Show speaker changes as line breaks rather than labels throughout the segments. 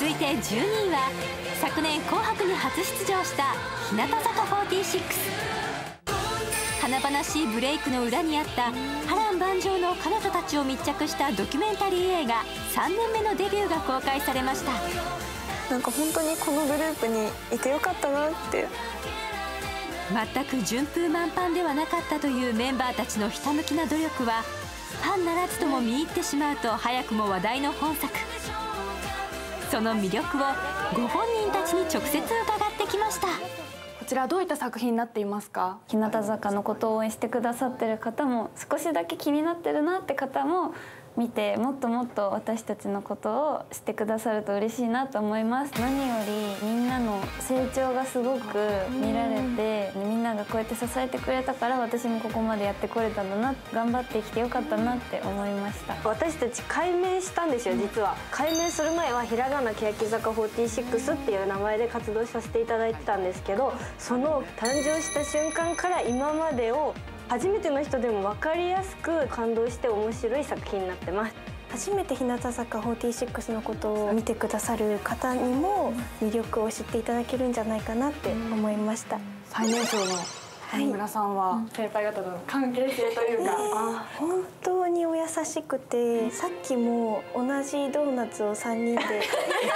いて12位は昨年紅白に初出場した日向坂46。華々しいブレイクの裏にあった波乱万丈の彼女たちを密着したドキュメンタリー映画3年目のデビューが公開されました。
なんか本当にこのグループにいてよかったなって。
全く順風満帆ではなかったというメンバーたちのひたむきな努力はファンならずとも見入ってしまうと早くも話題の本作。その魅力をご本人たちに直接伺ってきました。
こちらどういった作品になっていますか？
日向坂のことを応援してくださってる方も、少しだけ気になってるなって方も見て、もっともっと私たちのことを知ってくださると嬉しいなと思います。何よりみんなの成長がすごく見られて、みんながこうやって支えてくれたから私もここまでやってこれたんだな、頑張ってきてよかったなって思いました。
私たち改名したんですよ。実は改名する前はひらがな欅坂46っていう名前で活動させていただいてたんですけど、その誕生した瞬間から今までを初めての人でも分かりやすく感動して面白い作品になってます。
初めて日向坂46のことを見てくださる方にも魅力を知っていただけるんじゃないかなって思いました。
最年少の上村さんは先輩方との関係性というか、
本当にお優しくて、さっきも同じドーナツを3人で一緒に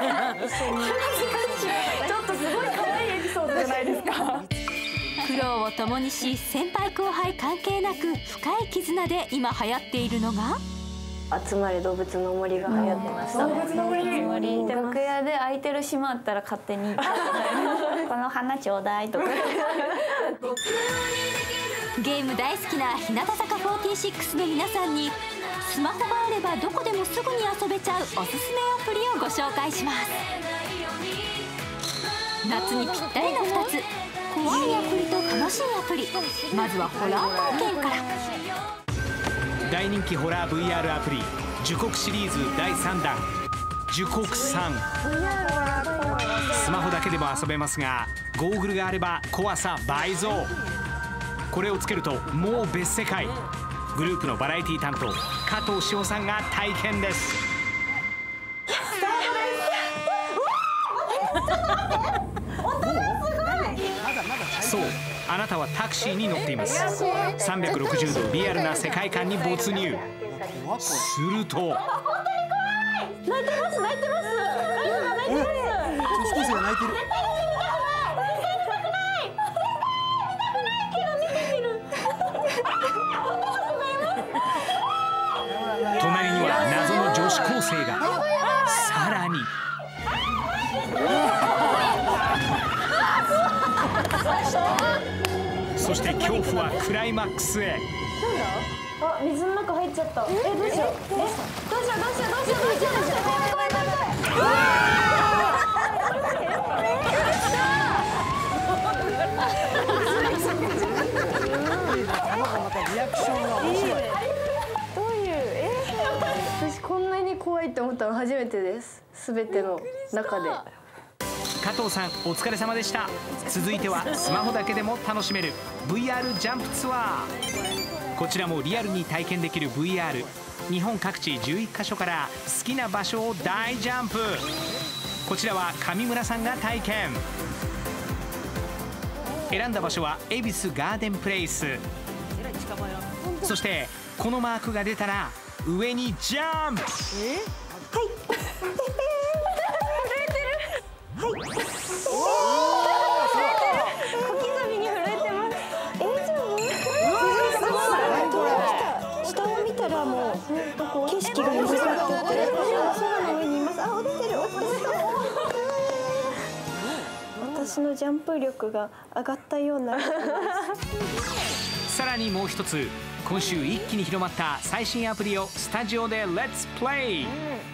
ちょっとすごい可愛いエピソードじゃないですか。
苦労を共にし、先輩後輩関係なく深い絆で今流行っているのが
集まれ動物の森が流行ってました。
動物の森。
楽屋で空いてる島あったら勝手にこの花ちょうだいとか。
ゲーム大好きな日向坂46の皆さんにスマホがあればどこでもすぐに遊べちゃうおすすめアプリをご紹介します。夏にぴったりの2つ、怖いアプリと楽しいアプリ。まずはホラー体験から。
大人気ホラー VR アプリ呪国シリーズ第3弾呪国3。スマホだけでも遊べますが、ゴーグルがあれば怖さ倍増。これをつけるともう別世界。グループのバラエティ担当加藤史帆さんが体験です。そう、あなたはタクシーに乗っています。360度リアルな世界観に没入。すると
泣いてます泣いてます。
女子高生が泣いてる。
隣には謎の女子高生が。さらにそして恐怖はクライマックスへ。
あ、水の中入っちゃった。どうしよう。どうしよう。どうしよう。どうしよう。どうしよう。怖い。
リアクションが面白い。
どういう？私こんなに怖いって思ったの初めてです。すべての中で。
加藤さんお疲れ様でした。続いてはスマホだけでも楽しめる VR ジャンプツアー。こちらもリアルに体験できる VR。 日本各地11カ所から好きな場所を大ジャンプ。こちらは上村さんが体験。選んだ場所は恵比寿ガーデンプレイス。そしてこのマークが出たら上にジャンプ。
景色が広がってて、空の上にいます。あ、落ちてる。私のジャンプ力が上がったような。
さらにもう一つ、今週一気に広まった最新アプリをスタジオでレッツプレイ。